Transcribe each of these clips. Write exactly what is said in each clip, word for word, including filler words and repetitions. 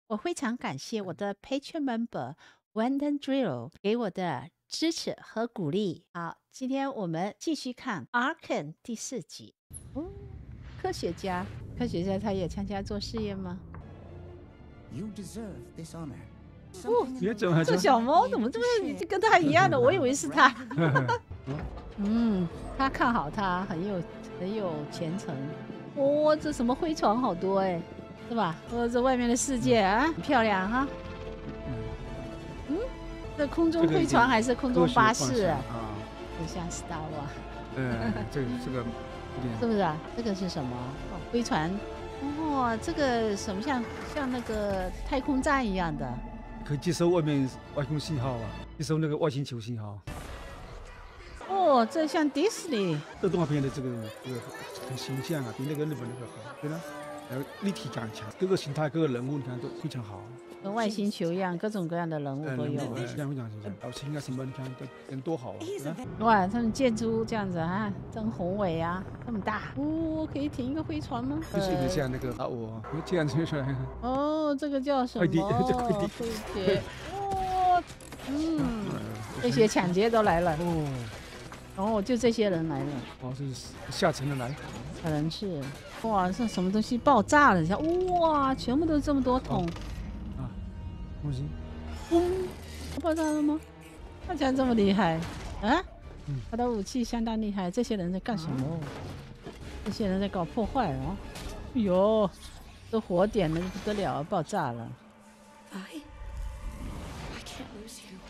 我非常感谢我的 Patreon member Wendon Drill 给我的支持和鼓励。好，今天我们继续看 Arcane 第四集。哦，科学家，科学家他也参加做试验吗？ You deserve this honor. 哦， 别整了， 这小猫怎么这么跟他一样的？我以为是他。嗯，他看好他，很有很有前程。哦，这什么飞船好多哎，是吧？哦，这外面的世界啊，很漂亮哈。嗯，这空中飞船还是空中巴士啊？就像 Star Wars。 嗯，这个这个是不是啊？这个是什么？哦，飞船。哦，这个什么像像那个太空站一样的。 可以接收外面外空信号啊，接收那个外星球信号。 哦，这像迪士尼。 这动画片的这个这个很形象啊，比那个日本那个好，对吧？还有立体感强，各个形态、各个人物，你看都非常好。 跟外星球一样，各种各样的人物都有。 这样非常形象，表情啊什么，你看都人多好啊！ 哇，他们建筑这样子啊，真宏伟啊，这么大。哦，可以停一个飞船吗？ 就是有点像那个啊，我这样吹出来。 哦，这个叫什么？ 快递，这快递。 飞碟。哦，嗯，这些抢劫都来了。 哦。 哦，就这些人来了。 哦，是下沉的来。 可能是。哇，这什么东西爆炸了？像哇，全部都这么多桶。 啊，东西。 嘣，爆炸了吗？他竟然这么厉害啊！ 嗯， 他的武器相当厉害。这些人在干什么？这些人在搞破坏哦。哎呦，这火点的不得了，爆炸了。 I, I can't lose you.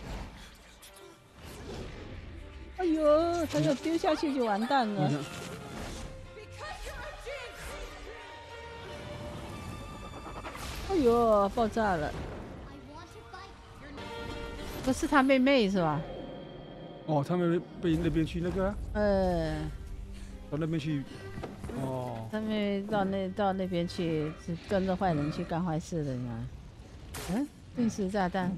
哎呦，他要丢下去就完蛋了。哎呦，爆炸了！不是他妹妹是吧？ 哦，他们被那边去那个、啊， 呃， 到那边去，哦， 他们到那到那边去，是跟着坏人去干坏事的嘛？嗯，定时炸弹，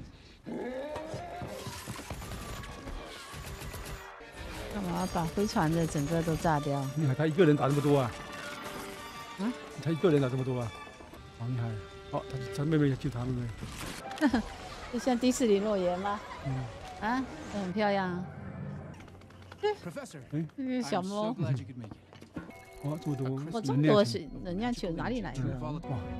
干嘛把飞船的整个都炸掉？ 厉害，他一个人打这么多啊？ 啊？ 他一个人打这么多啊？好厉害！好，他他妹妹救他妹妹。 就像迪士尼乐园吗？ 嗯。 啊，这很漂亮啊。 哎， 这个小猫。 哇，这么多！ 哇，这么多是能量球哪里来的？哇！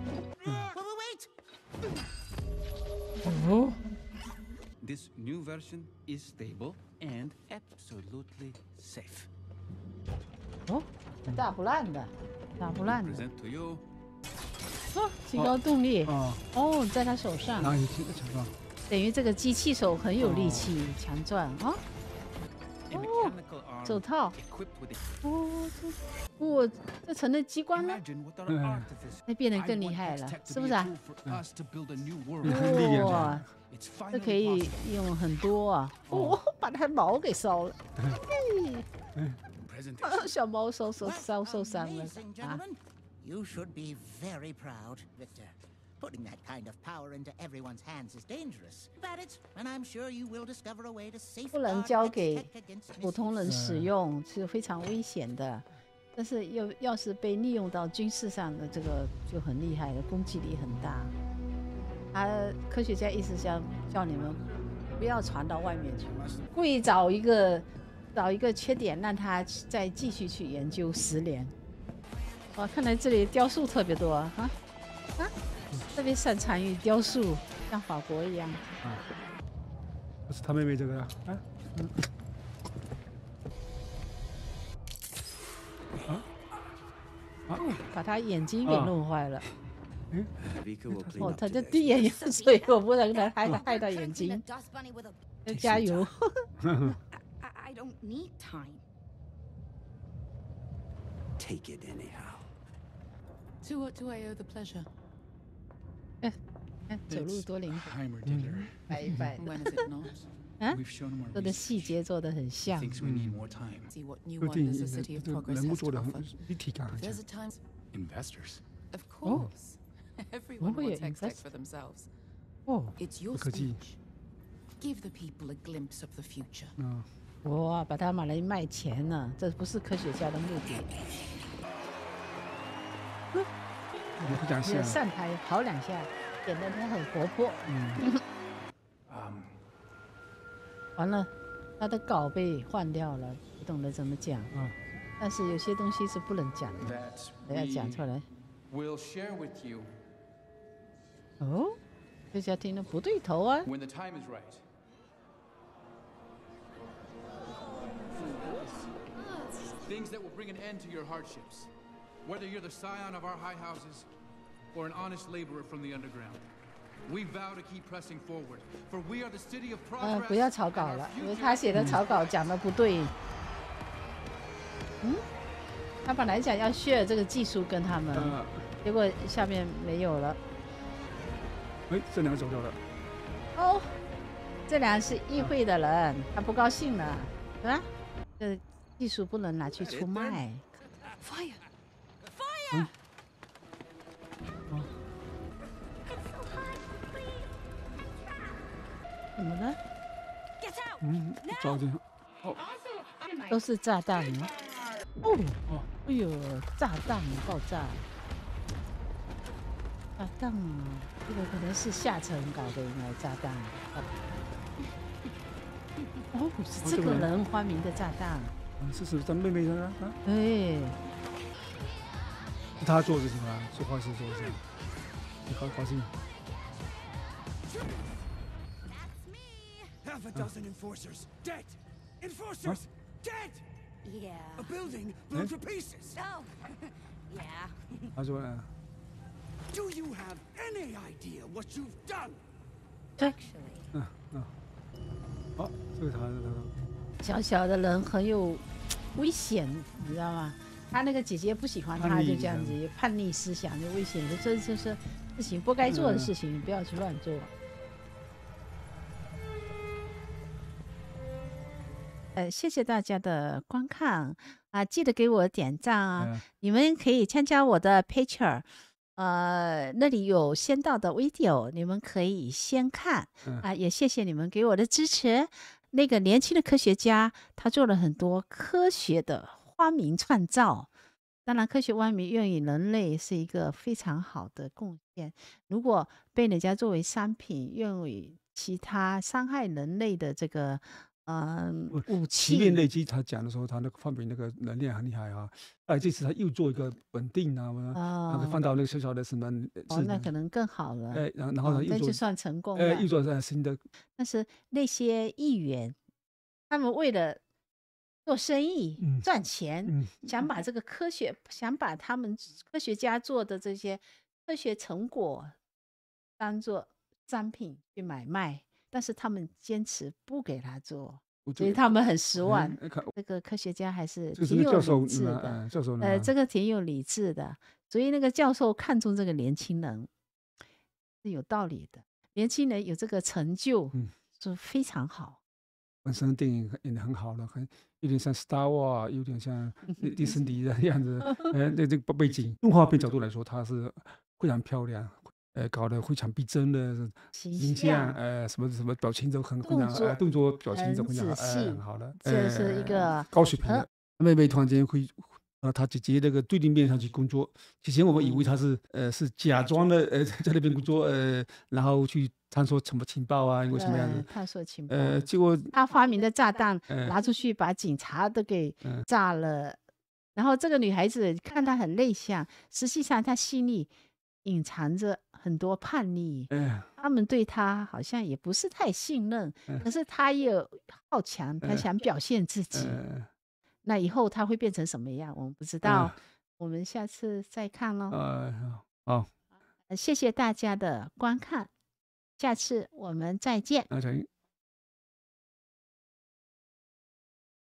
哦。 This new version is stable and absolutely safe. 哦，打不烂的，打不烂的。 Present to you. 哦，提高动力。 哦， 哦，在他手上。 哪里去的手上？ 等于这个机器手很有力气，强壮啊。哦，手套。哦，这，哦，这成了机关了。 嗯， 那变得更厉害了，是不是啊？ 嗯， 哇，这可以用很多啊。哦，把它毛给烧了。 嗯， 小猫受受烧受伤了啊。 You should be very proud, Victor. Putting that kind of power into everyone's hands is dangerous. But it's, and I'm sure you will discover a way to safeguard 不能交给普通人使用是非常危险的，但是要要是被利用到军事上的这个就很厉害了，攻击力很大。他科学家意思想叫你们不要传到外面去，故意找一个找一个缺点，让他再继续去研究十年。 哇，看来这里雕塑特别多啊！啊，特别擅长于雕塑，像法国一样。 啊，这是他妹妹这个啊。啊，嗯。啊？啊！ 把他眼睛给弄坏了。 嗯。 哦，他就滴眼药水，我不能给他害他害到眼睛。要加油。 I don't need time. Take it anyhow. To what do I owe the pleasure? 哎，哎，走路多灵活，摆一摆的。 When is it not? 啊，做的细节做的很像。 See what new 这个电 wonders 影 the city of 这个 progress 人物 has 做 to 的很 offer. 立体感很强 There's a。time, Investors. of course. Everyone will you wants X-Tech invest? for themselves. 哦， It's your 科技。 speech. Give the people a glimpse of the future. 嗯。 哇，把它拿来卖钱呢，这不是科学家的目的。 你不讲你像。 上台跑两下， 显得他很活泼。 嗯， Um, 完了，他的稿被换掉了，不懂得怎么讲。 啊， 但是有些东西是不能讲的， that 我要讲出 we 来。 will share with you 哦，大家听了不对头啊！ when the time is right. Things that will bring an end to your hardships. Whether you're the scion of our high houses or an honest laborer from the underground. We vow to keep pressing forward, for we are the city of 嗯、 progress. 不要草 and 稿 our 了，因 future 为他写的草稿讲的不对。嗯，他本来讲要 share 这个技术跟他们， 呃， 结果下面没有了。 哎，这两个走掉了。 哦，这俩是议会的人，他不高兴了，是吧？这技术不能拿去出卖。 Fire! 怎么了？ Get out! 嗯，早点。 都是炸弹吗？哦哦，哎呦，炸弹爆炸！炸弹啊，这个可能是下层搞的，应该炸弹。哦，是这个人发明的炸弹。 啊，是是咱妹妹的啊， 哎， 是他做的事情啊，做坏事做的事情，你高高兴。 Half a dozen enforcers dead. Enforcers dead. Yeah. A building blown to pieces. Oh. Yeah. 他说，呃 Do you have any idea what you've done? Actually. 嗯嗯，好，这个他他小小的人很有危险，你知道吗？他那个姐姐不喜欢他， 叛逆就这样子叛逆思想，就危险的，这就是事情不该做的事情，你不要去乱做。呃，谢谢大家的观看啊，记得给我点赞啊！ 嗯你们可以参加我的 Patreon，呃，那里有先到的 video，你们可以先看嗯啊。也谢谢你们给我的支持。那个年轻的科学家，他做了很多科学的发明创造。当然，科学发明用于人类是一个非常好的贡献。如果被人家作为商品用于其他伤害人类的这个呃武器， 七面累积，他讲的时候，他那个发明那个能量很厉害啊。哎，这次他又做一个稳定啊， 哦他可以放到那个小小的什么哦，那可能更好了。 哎，然后然后他又做哦那就，算成功哎， 了。 又做呃新的， 但是那些议员，他们为了做生意、 嗯赚钱， 嗯想把这个科学，想把他们科学家做的这些科学成果当做商品去买卖，但是他们坚持不给他做， 我觉得所以他们很失望。 哎看这个科学家还是这是挺有那教授理智的， 嗯，教授呢， 呃，这个挺有理智的，所以那个教授看中这个年轻人是有道理的。年轻人有这个成就， 嗯是非常好。 本身电影演的很好了，很有点像 Star Wars，有点像迪迪士尼的样子。呃，那这个背景，动画片角度来说，它是非常漂亮，呃，搞得非常逼真的形形象， 象呃，什么什么表情都很非常， 动作呃，动作表情都很非常好， 仔细呃，很好的。 这是一个呃高水平的。妹妹突然间会。呃，他姐姐那个对立面上去工作，之前我们以为他是呃是假装的，呃在那边工作，呃然后去探索什么情报啊，因为什么样呃子， 探索情报。 呃结果他发明的炸弹呃拿出去把警察都给嗯炸了，然后这个女孩子看她很内向，实际上她心里隐藏着很多叛逆。 哎他们对她好像也不是太信任， 嗯可是她也有好强，她嗯想表现自己。 呃那以后她会变成什么样，我们不知道，我们下次再看喽。 呃好， 呃谢谢大家的观看，下次我们再见。 那行。